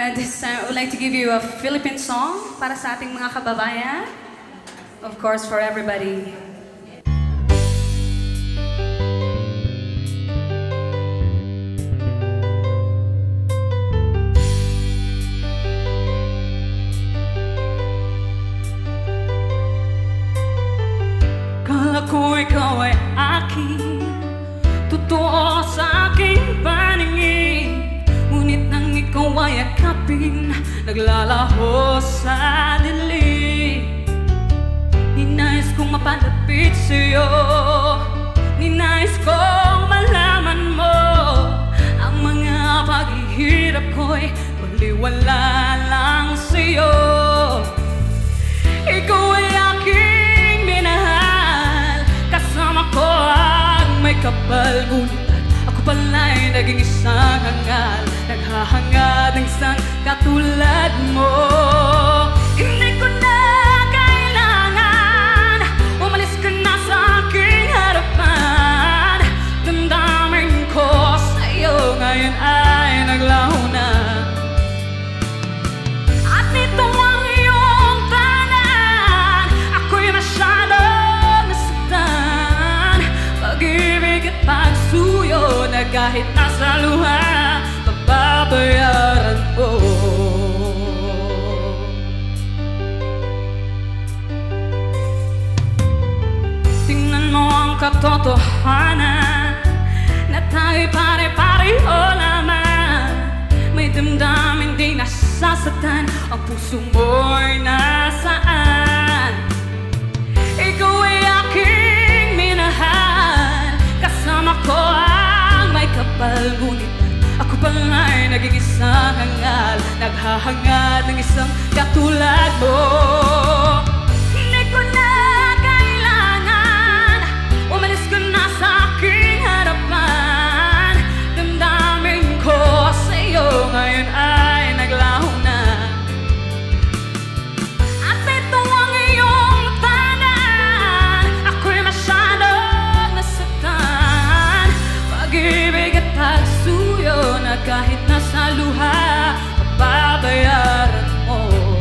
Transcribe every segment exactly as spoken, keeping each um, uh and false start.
Uh, this time, I would like to give you a Philippine song para sa ating mga kababayan. Of course, for everybody. Kala ko ikaw ay akin, totoo sa aking paningin. Ngunit nang ikaw ay akapin, naglalaho sa dilim. Ninais kong mapalapit sa'yo, ninais kong malaman mo ang mga paghihirap ko'y baliwala lang sa'yo. Ikaw ay aking minahal, kasama ko ang may kapal. Ngunit ako pala'y naging isang hangal, naghahangad ng isang katulad mo. Hindi ko na kailangan umalis ka na sa aking harapan. Damdamin ko sa'yo ngayon ay naglaho na. At nito ang iyong tanan, ako'y masyadong nasaktan. Pag-ibig at pagsuyo na kahit nasa luha, babayaran mo. Tingnan mo ang katotohanan na tayo'y pare-pareho lamang. May damdamin di nasasaktan, ang puso mo'y nasaan. Ikaw ay aking minahal, kasama ko ang may kapal. Ngunit ako pala'y naging isang hangal, naghahangad ng isang katulad mo. Hindi ko na kailangan umalis ka na sa aking harapan. Damdamin ko sa'yo ngayon ay naglaho na. At ito ang iyong tanan, ako'y masyadong nasaktan. Pag-ibig at pagsuyo na kahit nasa luha, pababayaran mo.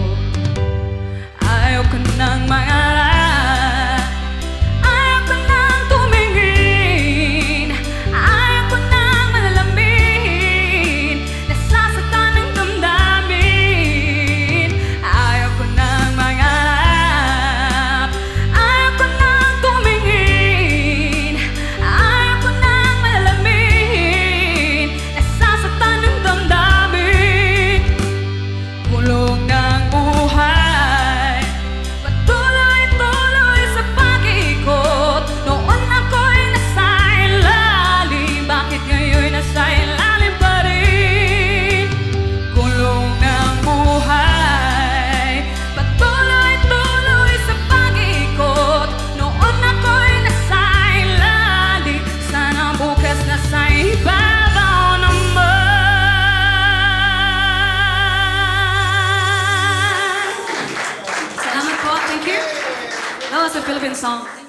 Ayaw ka nang mangarap, ayaw ka nang tumingin, ayaw ko nang malalamin, nasasaktan ng damdamin. Ayaw ko nang mangarap, ayaw ko nang tumingin, ayaw ko nang malalamin, nasasaktan ng damdamin. Kulong ng buhay, patuloy-tuloy sa pag-ikot. Noon ako'y nasa ilalim, bakit ngayon nasa ilalim pa rin? Kulong ng buhay, patuloy-tuloy sa pag-ikot. Noon ako'y nasa ilalim, sana bukas nasa ibabaw naman. Salamat po, thank you. That was a Philippine song.